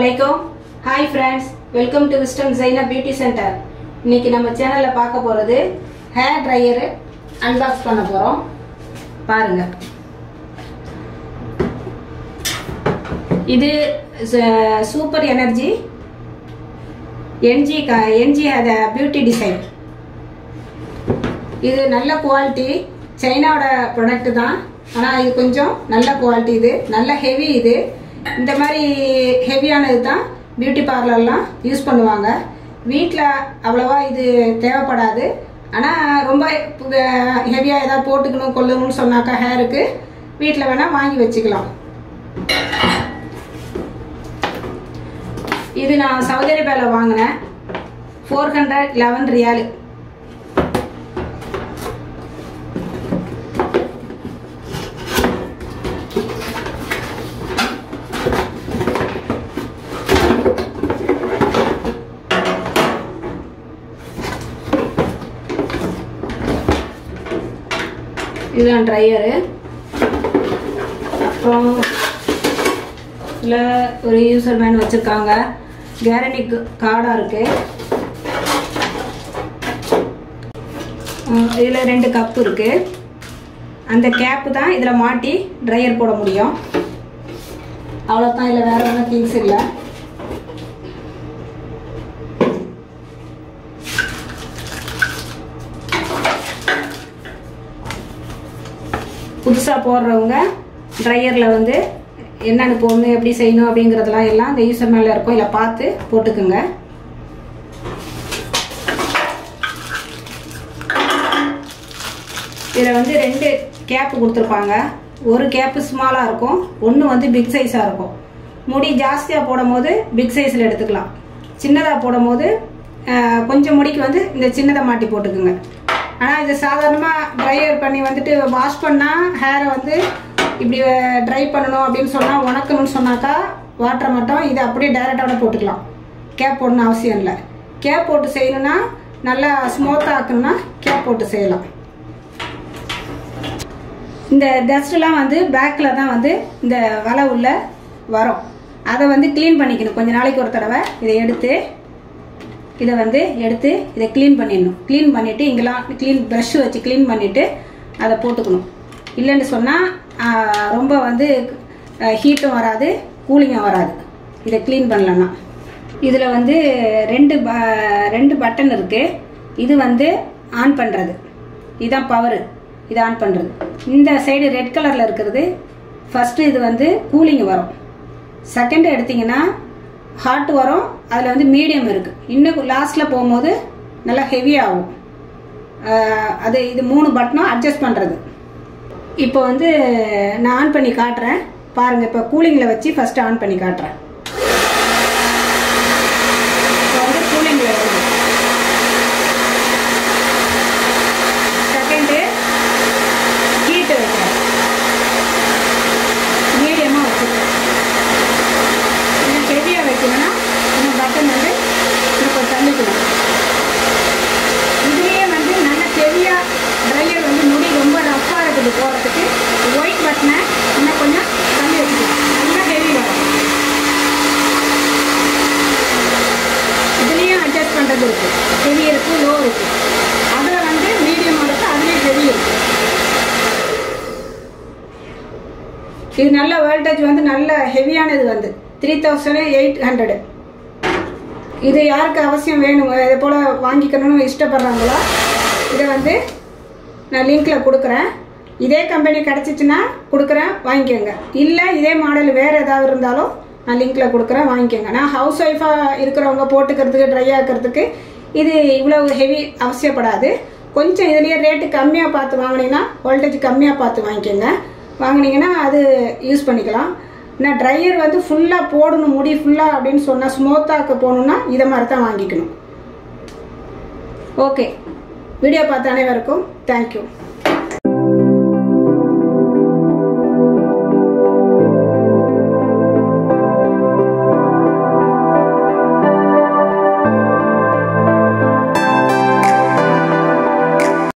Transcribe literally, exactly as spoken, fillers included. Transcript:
Assalamualaikum. Hi friends, welcome to Wisdom Zaina Beauty Center. இன்னைக்கு நம்ம சேனல்ல பார்க்க போறது ஹேர் ட்ரையர் அன்பாக்ஸ் பண்ண போறோம். பாருங்க. இது சூப்பர் எனர்ஜி என்ஜி என்ஜி அத பியூட்டி டிசைன். இது நல்ல குவாலிட்டி, சைனாவோட ப்ராடக்ட் தான். ஆனா இது கொஞ்சம் நல்ல குவாலிட்டி, இது நல்ல ஹெவி. இது இந்த மாதிரி ஹெவியானது தான் பியூட்டி பார்லர்லாம் யூஸ் பண்ணுவாங்க. வீட்டில் அவ்வளோவா இது தேவைப்படாது. ஆனால் ரொம்ப ஹெவியாக ஏதாவது போட்டுக்கணும் கொள்ளணும்னு சொன்னாக்கா ஹேருக்கு வீட்டில் வேணால் வாங்கி வச்சுக்கலாம். இது நான் சவுதி அரேபியாவில் வாங்கினேன். Four hundred eleven riyal. இதுதான் ட்ரையரு. அப்புறம் இதில் ஒரு யூசர் மேன் வச்சுருக்காங்க. கேரண்டி கார்டாக இருக்குது. இதில் ரெண்டு கப்பு இருக்குது. அந்த கேப்பு தான் இதில் மாட்டி ட்ரையர் போட முடியும். அவ்வளோதான், இதில் வேறு ஒன்றும் திங்ஸ் இல்லை. புதுசாக போடுறவங்க ட்ரையரில் வந்து என்னென்னு போடணும், எப்படி செய்யணும் அப்படிங்கிறதுலாம் எல்லாம் இந்த யூசர் மேலே இருக்கும். இல்லை பார்த்து போட்டுக்குங்க. இதில் வந்து ரெண்டு கேப்பு கொடுத்துருப்பாங்க. ஒரு கேப்பு ஸ்மாலாக இருக்கும், ஒன்று வந்து பிக் சைஸாக இருக்கும். முடி ஜாஸ்தியாக போடும் போது பிக் சைஸில் எடுத்துக்கலாம். சின்னதாக போடும் போது கொஞ்சம் முடிக்கு வந்து இந்த சின்னதை மாட்டி போட்டுக்குங்க. ஆனால் இது சாதாரணமாக ட்ரையர் பண்ணி வந்துட்டு வாஷ் பண்ணால் ஹேரை வந்து இப்படி ட்ரை பண்ணணும் அப்படின்னு சொன்னால், உணக்கணும்னு சொன்னாக்கா வாட்டரை மட்டும் இதை அப்படியே டைரெக்டாக போட்டுக்கலாம். கேப் போடணும் அவசியம் இல்லை. கேப் போட்டு செய்யணும்னா நல்லா ஸ்மூத்தாக ஆக்கணும்னா கேப் போட்டு செய்யலாம். இந்த டஸ்ட்லாம் வந்து பேக்கில் தான் வந்து இந்த வலை உள்ள வரும். அதை வந்து க்ளீன் பண்ணிக்கணும். கொஞ்சம் நாளைக்கு ஒரு தடவை இதை எடுத்து இதை வந்து எடுத்து இதை க்ளீன் பண்ணிடணும். க்ளீன் பண்ணிவிட்டு இங்கெல்லாம் க்ளீன் ப்ரஷ் வச்சு க்ளீன் பண்ணிவிட்டு அதை போட்டுக்கணும். இல்லைன்னு சொன்னால் ரொம்ப வந்து ஹீட்டும் வராது, கூலிங்கும் வராது இதை க்ளீன் பண்ணலன்னா. இதில் வந்து ரெண்டு ப ரெண்டு பட்டன் இருக்குது. இது வந்து ஆன் பண்ணுறது, இதுதான் பவரு. இது ஆன் பண்ணுறது. இந்த சைடு ரெட் கலரில் இருக்கிறது ஃபஸ்ட்டு இது வந்து கூலிங் வரும். செகண்டு எடுத்திங்கன்னா ஹாட் வரும். அதில் வந்து மீடியம் இருக்குது. இன்னும் லாஸ்ட்டில் போகும்போது நல்லா ஹெவியாகும். அது இது மூணு பட்டனும் அட்ஜஸ்ட் பண்ணுறது. இப்போ வந்து நான் ஆன் பண்ணி காட்டுறேன் பாருங்கள். இப்போ கூலிங்கில் வச்சு ஃபஸ்ட்டு ஆன் பண்ணி காட்டுறேன். இப்போ வந்து கூலிங்கில் இருக்குது. செகண்டு ஹீட்டு வைக்கிறேன். மீடியமாக வச்சுருக்கேன். இன்னும் ஹெவியாக வைக்கணும்னா இன்னும் பட்டன் வந்து இப்போ தள்ளிக்கணும். இதுலேயே வந்து நல்ல ஹெவியாக ட்ரையர் வந்து முடி ரொம்ப ரஃப்பாக இருக்குது போடுறதுக்கு ஒயிட் பட்டனை இன்னும் கொஞ்சம் தள்ளி வச்சுக்கலாம். நல்லா ஹெவி வரும். இதுலேயும் அட்ஜஸ்ட் பண்ணுறது இருக்குது. ஹெவி இருக்குது, லோ இருக்குது. அதில் வந்து மீடியமாக இருக்குது, அதுலேயும் ஹெவி இருக்குது. இது நல்ல வோல்டேஜ் வந்து நல்ல ஹெவியானது வந்து த்ரீ தௌசண்ட் எயிட் ஹண்ட்ரடு. இது யாருக்கு அவசியம் வேணும் இதே போல் வாங்கிக்கணும்னு இஷ்டப்படுறாங்களோ இதை வந்து நான் லிங்க்கில் கொடுக்குறேன். இதே கம்பெனி கிடச்சிச்சின்னா கொடுக்குறேன், வாங்கிக்கோங்க. இல்லை இதே மாடல் வேறு ஏதாவது இருந்தாலும் நான் லிங்க்கில் கொடுக்குறேன், வாங்கிக்கோங்க. நான் ஹவுஸ் ஒய்ஃபாக இருக்கிறவங்க போட்டுக்கிறதுக்கு ட்ரை ஆக்கிறதுக்கு இது இவ்வளோ ஹெவி அவசியப்படாது. கொஞ்சம் இதுலேயே ரேட்டு கம்மியாக பார்த்து வாங்கினீங்கன்னா, வோல்டேஜ் கம்மியாக பார்த்து வாங்கிக்கோங்க. வாங்கினீங்கன்னா அது யூஸ் பண்ணிக்கலாம். நான் ட்ரையர் வந்து ஃபுல்லாக போடணும், முடி ஃபுல்லாக அப்படின்னு சொன்னால் ஸ்மூத்தாக்க போகணுன்னா இதை மாதிரி தான் வாங்கிக்கணும். ஓகே, வீடியோ பார்த்த அனைவருக்கும் தேங்க்யூ.